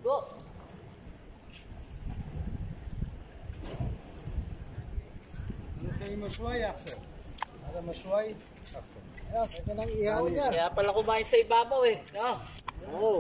Go! نسوي مشوي أحسن. هذا مشوي أحسن. ito nang ihaw niya. Kaya pala kumain sa ibabaw eh. No? Oo.